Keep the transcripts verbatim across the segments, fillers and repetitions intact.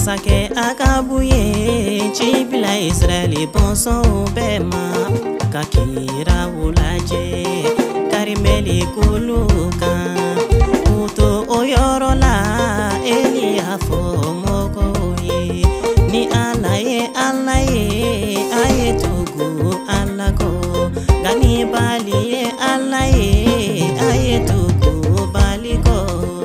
Masake akabuye chibila Israeli bonso bema kakira ulaje karimeli kuluka uto oyorola eliafo mogoye ni alaye alaye ayetugu alako gani bali alaye ayetugu baliko.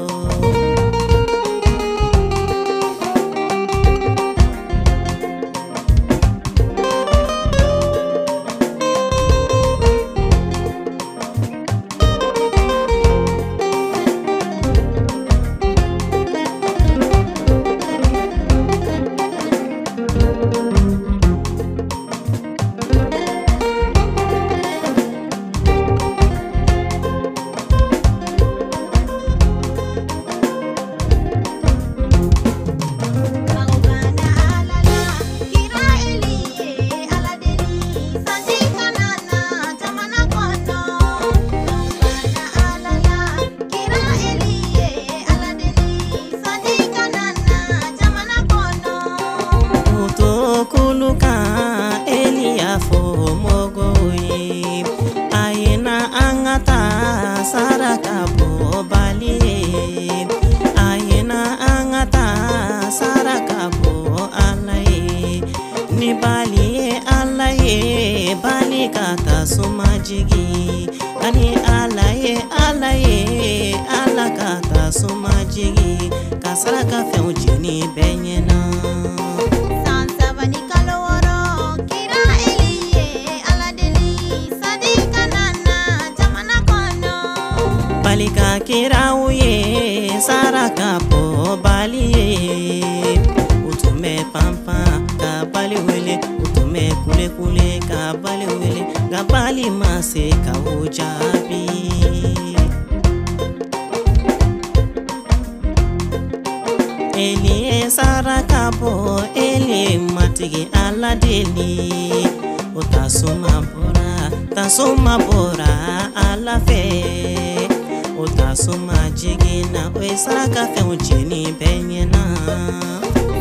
Kata sumajigi kani alaye alaye ala kata sumajigi kasara ka fe ujini benyena sansa vani kaloro kira eliye ala deli sadika nana jamana kono balika kira uye saraka po baliye utume pampa ka bali wele utume kule kule ka bali wele gabali mase ka ujabi eli saraka po eli matigi ala deli utasuma bora tasuma bora ala fe utasuma jigina we saraka fe ujini benyena